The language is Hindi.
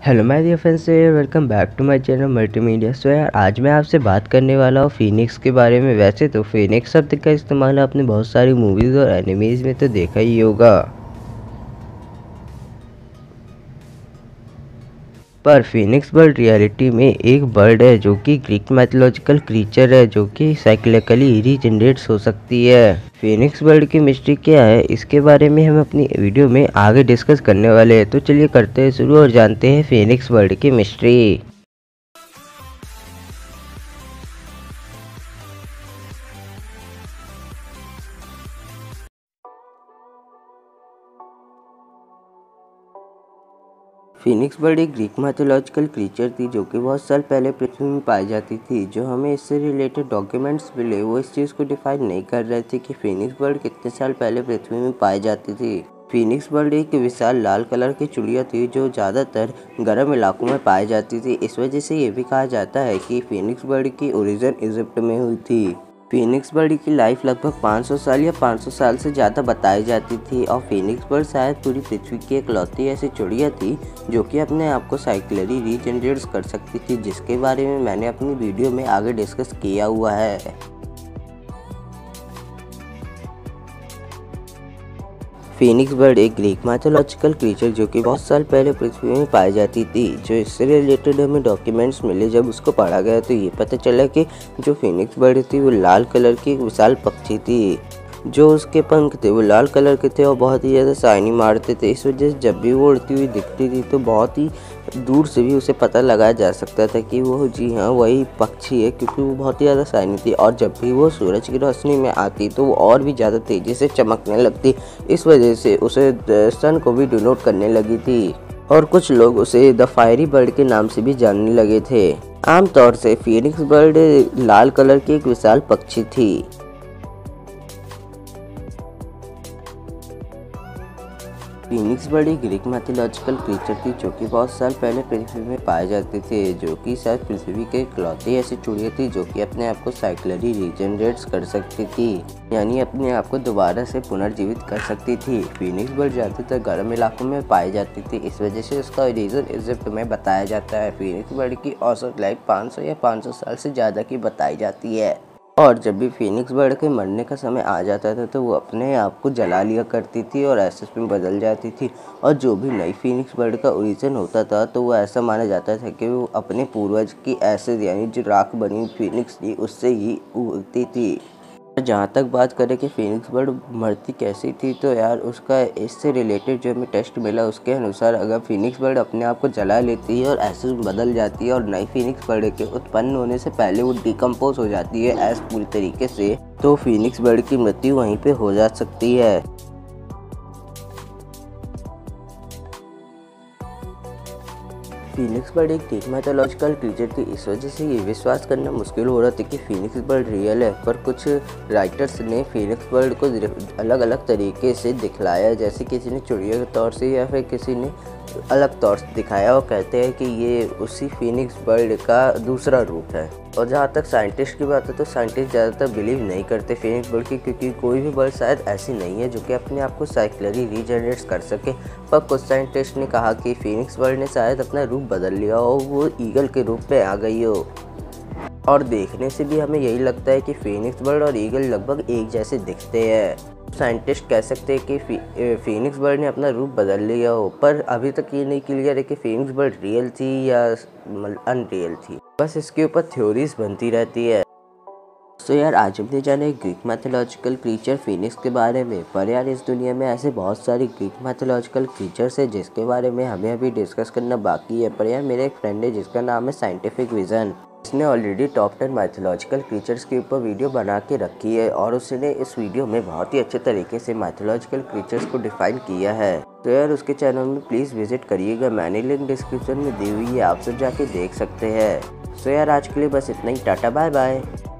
Hello my dear friends, welcome back to my channel multimedia. So यार, आज मैं आपसे बात करने वाला हूँ फिनिक्स के बारे में। वैसे तो फिनिक्स शब्द का इस्तेमाल आपने बहुत सारी मूवीज़ और एनिमेज में तो देखा ही होगा, पर फिनिक्स बर्ड रियलिटी में एक बर्ड है जो कि ग्रीक मैथोलॉजिकल क्रीचर है, जो कि साइक्लिकली रीजनरेट्स हो सकती है। फिनिक्स बर्ड की मिस्ट्री क्या है, इसके बारे में हम अपनी वीडियो में आगे डिस्कस करने वाले हैं। तो चलिए करते हैं शुरू और जानते हैं फिनिक्स बर्ड की मिस्ट्री। फिनिक्स बर्ड एक ग्रीक मैथोलॉजिकल क्रीचर थी जो कि बहुत साल पहले पृथ्वी में पाई जाती थी। जो हमें इससे रिलेटेड डॉक्यूमेंट्स मिले वो इस चीज़ को डिफाइन नहीं कर रहे थे कि फिनिक्स बर्ड कितने साल पहले पृथ्वी में पाई जाती थी। फिनिक्स बर्ड एक विशाल लाल कलर की चिड़िया थी जो ज़्यादातर गर्म इलाकों में पाई जाती थी। इस वजह से ये भी कहा जाता है कि फिनिक्स बर्ड की ओरिजिन इजिप्ट में हुई थी। फिनिक्स बर्ड की लाइफ लगभग 500 साल या 500 साल से ज़्यादा बताई जाती थी, और फिनिक्स बर्ड शायद पूरी पृथ्वी की इकलौती ऐसी चिड़िया थी जो कि अपने आप को साइक्लिकली रीजनरेट कर सकती थी, जिसके बारे में मैंने अपनी वीडियो में आगे डिस्कस किया हुआ है। फिनिक्स बर्ड एक ग्रीक मैथोलॉजिकल क्रीचर जो कि बहुत साल पहले पृथ्वी में पाई जाती थी। जो इससे रिलेटेड हमें डॉक्यूमेंट्स मिले, जब उसको पढ़ा गया तो ये पता चला कि जो फिनिक्स बर्ड थी वो लाल कलर की एक विशाल पक्षी थी। जो उसके पंख थे वो लाल कलर के थे और बहुत ही ज़्यादा शाइनी मारते थे। इस वजह से जब भी वो उड़ती हुई दिखती थी तो बहुत ही दूर से भी उसे पता लगाया जा सकता था कि वो जी हाँ वही पक्षी है, क्योंकि वो बहुत ही ज़्यादा शाइनी थी। और जब भी वो सूरज की रोशनी में आती तो वो और भी ज़्यादा तेज़ी से चमकने लगती। इस वजह से उसे सन को भी डिनोट करने लगी थी, और कुछ लोग उसे द फायरी बर्ड के नाम से भी जानने लगे थे। आमतौर से फिनिक्स बर्ड लाल कलर की एक विशाल पक्षी थी। फिनिक्स बर्ड एक ग्रीक मैथोलॉजिकल क्रीचर थी जो कि बहुत साल पहले पृथ्वी में पाए जाते थे, जो कि शायद पृथ्वी के इकलौती ऐसी चिड़िया थी जो कि अपने आप को साइक्लिकली रीजनरेट कर सकती थी, यानी अपने आप को दोबारा से पुनर्जीवित कर सकती थी। फिनिक्स बर्ड ज़्यादातर गर्म इलाकों में पाई जाती थी, इस वजह से उसका ओरिजिन इजिप्ट में बताया जाता है। फिनिक्स बर्ड की औसत लाइफ 500 या 500 साल से ज़्यादा की बताई जाती है, और जब भी फिनिक्स बर्ड के मरने का समय आ जाता था तो वो अपने आप को जला लिया करती थी और एसेस में बदल जाती थी। और जो भी नई फिनिक्स बर्ड का ओरिजिन होता था तो वो ऐसा माना जाता था कि वो अपने पूर्वज की एसेस यानी जो राख बनी फिनिक्स थी उससे ही उगती थी। जहाँ तक बात करें कि फिनिक्स बर्ड मरती कैसी थी, तो यार उसका इससे रिलेटेड जो हमें टेस्ट मिला उसके अनुसार अगर फिनिक्स बर्ड अपने आप को जला लेती है और एसिड में बदल जाती है और नई फिनिक्स बर्ड के उत्पन्न होने से पहले वो डिकम्पोज हो जाती है ऐसे पूरी तरीके से, तो फिनिक्स बर्ड की मृत्यु वहीं पे हो जा सकती है। फिनिक्स बर्ड एक ग्रीक मैथोलॉजिकल क्रीचर थी, इस वजह से ये विश्वास करना मुश्किल हो रहा था कि फिनिक्स बर्ड रियल है। पर कुछ राइटर्स ने फिनिक्स बर्ड को अलग अलग तरीके से दिखलाया, जैसे किसी ने चिड़िया के तौर से या फिर किसी ने अलग तौर से दिखाया, और कहते हैं कि ये उसी फिनिक्स बर्ड का दूसरा रूप है। और जहाँ तक साइंटिस्ट की बात है तो साइंटिस्ट ज़्यादातर बिलीव नहीं करते फिनिक्स बर्ड की, क्योंकि कोई भी बर्ड शायद ऐसी नहीं है जो कि अपने आप को साइक्लिकली रीजनरेट कर सके। पर कुछ साइंटिस्ट ने कहा कि फिनिक्स बर्ड ने शायद अपना रूप बदल लिया हो, वो ईगल के रूप में आ गई हो। और देखने से भी हमें यही लगता है कि फिनिक्स बर्ड और ईगल लगभग एक जैसे दिखते हैं। साइंटिस्ट कह सकते हैं कि फिनिक्स बर्ड ने अपना रूप बदल लिया हो, पर अभी तक ये नहीं क्लियर है कि फिनिक्स बर्ड रियल थी या अनरियल थी। बस इसके ऊपर थ्योरीज बनती रहती है। तो यार, आज हमने जाना है ग्रीक मैथोलॉजिकल क्रीचर फिनिक्स के बारे में। पर यार, इस दुनिया में ऐसे बहुत सारे ग्रीक मैथोलॉजिकल क्रीचर्स है जिसके बारे में हमें अभी डिस्कस करना बाकी है। पर यार, मेरा एक फ्रेंड है जिसका नाम है साइंटिफिक विजन। इसने ऑलरेडी टॉप 10 मैथोलॉजिकल क्रीचर्स के ऊपर वीडियो बना के रखी है, और उसने इस वीडियो में बहुत ही अच्छे तरीके से मैथोलॉजिकल क्रीचर्स को डिफाइन किया है। तो यार, उसके चैनल में प्लीज़ विजिट करिएगा, मैंने लिंक डिस्क्रिप्शन में दी हुई है, आप सब जाके देख सकते हैं। तो यार, आज के लिए बस इतना ही। Tata bye bye.